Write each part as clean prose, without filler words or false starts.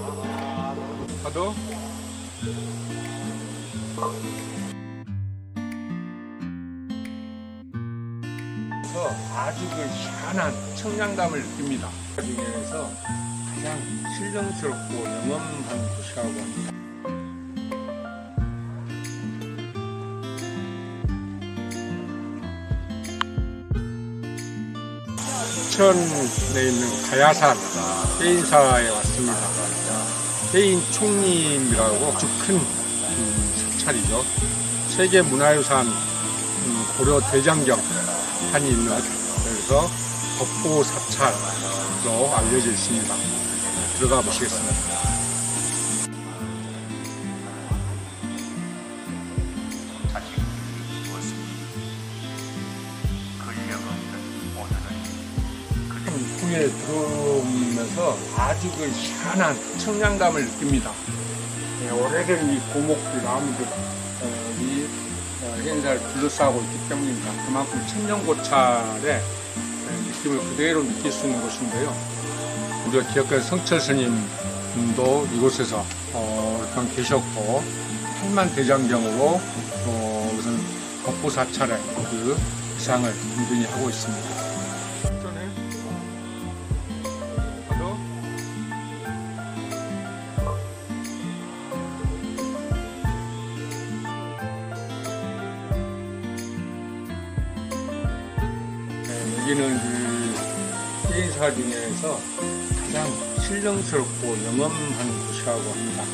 파도. 아주 희한한 청량감을 느낍니다. 그 중에서 가장 신령스럽고 영험한 곳이라고 합니다. 부천에 있는 가야산 해인사에 왔습니다. 해인 총림이라고 아주 큰 사찰이죠. 세계문화유산 고려 대장경 한이 있는, 그래서 법보 사찰로 알려져 있습니다. 들어가 보시겠습니다. 풍에 들어오면서 아주 희한한 청량감을 느낍니다. 오래된 이 고목들, 나무들, 이 해인사를 둘러싸고 있기 때문입니다. 그만큼 천년고찰의 느낌을 그대로 느낄 수 있는 곳인데요. 우리가 기억하는 성철 스님도 이곳에서 계셨고, 팔만대장경으로 우선 법보사찰의 그 기상을 든든히 하고 있습니다. 여기는 그 해인사 중에서 가장 신령스럽고 영험한 곳이라고 합니다.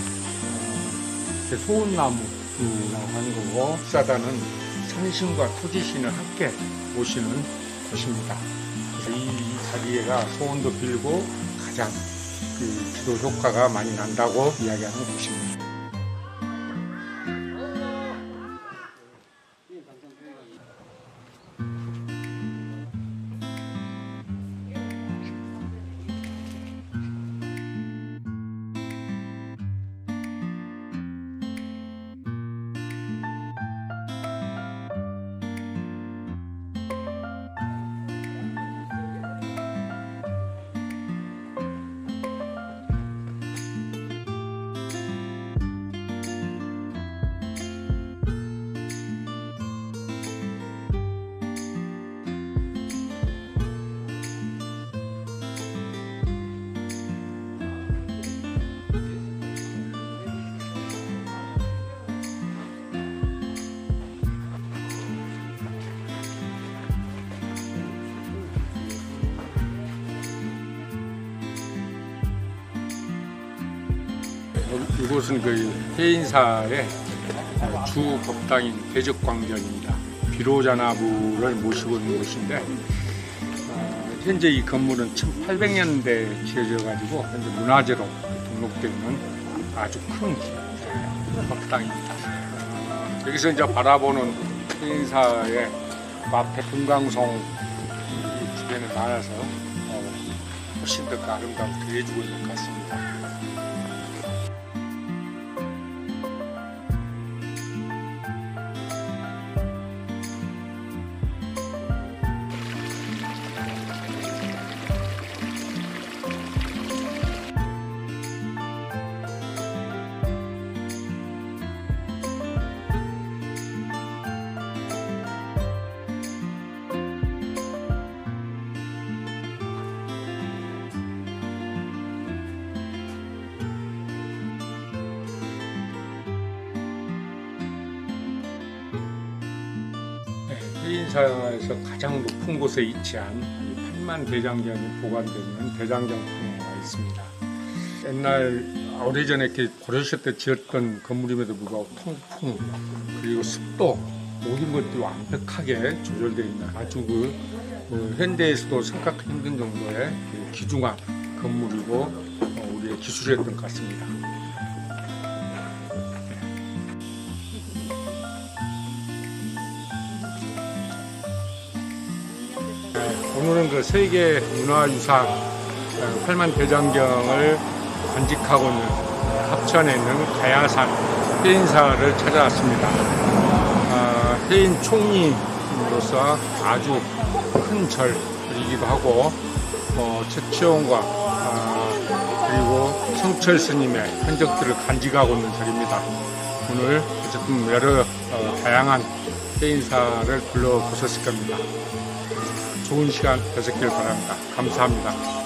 소운나무라고 하는 거고, 역사다는 산신과 토지신을 함께 모시는 곳입니다. 그래서 이 자리가 소원도 빌고 가장 그 기도 효과가 많이 난다고 이야기하는 곳입니다. 이곳은 그 해인사의 주 법당인 대적광전입니다. 비로자나무를 모시고 있는 곳인데, 현재 이 건물은 1800년대에 지어져 가지고 현재 문화재로 등록되어 있는 아주 큰 법당입니다. 여기서 이제 바라보는 해인사의 앞에 금강송 주변에 많아서 훨씬 더 아름다움을 더해주고 있는 것 같습니다. 해인사에서 가장 높은 곳에 위치한 팔만대장경이 보관되는 대장경풍에 와 있습니다. 옛날 오래전에 이렇게 고려시대 때 지었던 건물임에도 불구하고 통풍 그리고 습도 모든 것들이 완벽하게 조절되어 있는 아주 현대에서도 생각하기 힘든 정도의 귀중한 건물이고 우리의 기술이었던 것 같습니다. 오늘은 그 세계 문화유산 팔만대장경을 간직하고 있는 합천에 있는 가야산 해인사를 찾아왔습니다. 해인 총림으로서 아주 큰 절이기도 하고 최치원과 그리고 성철 스님의 흔적들을 간직하고 있는 절입니다. 오늘 어쨌든 여러 다양한 해인사를 불러보셨을 겁니다. 좋은 시간 되셨길 바랍니다. 감사합니다.